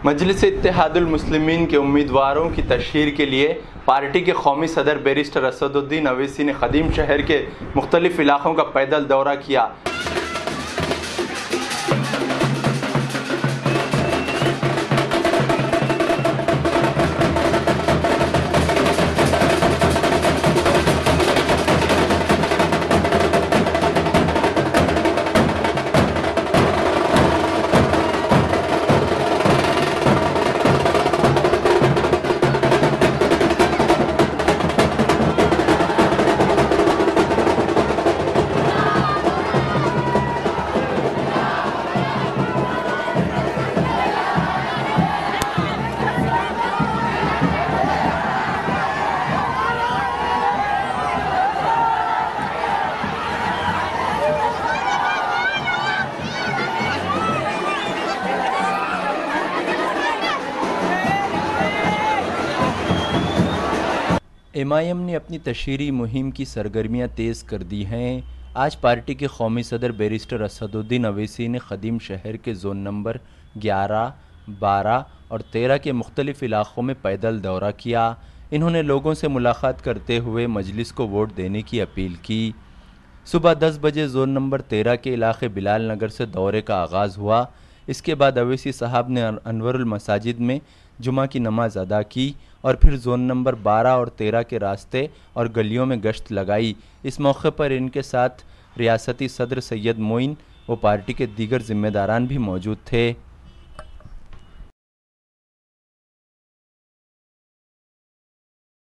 मजलिस इत्तेहादुल मुस्लिमीन के उम्मीदवारों की तशहीर के लिए पार्टी के कौमी सदर बैरिस्टर असदुद्दीन अवैसी ने खदीम शहर के मुख्तलिफ इलाकों का पैदल दौरा किया। MIM ने अपनी तशहीरी मुहिम की सरगर्मियाँ तेज़ कर दी हैं। आज पार्टी के कौमी सदर बैरिस्टर असदुद्दीन अवैसी ने खदीम शहर के ज़ोन नंबर 11, 12 और 13 के मुख्तलिफ इलाक़ों में पैदल दौरा किया। इन्होंने लोगों से मुलाकात करते हुए मजलिस को वोट देने की अपील की। सुबह 10 बजे ज़ोन नंबर 13 के इलाके बिलाल नगर से दौरे का आगाज़ हुआ। इसके बाद अवैसी साहब ने अनवरुल मसाजिद में जुमा की नमाज अदा की और फिर ज़ोन नंबर 12 और 13 के रास्ते और गलियों में गश्त लगाई। इस मौके पर इनके साथ रियासती सदर सैयद मोइन व पार्टी के दीगर जिम्मेदारान भी मौजूद थे।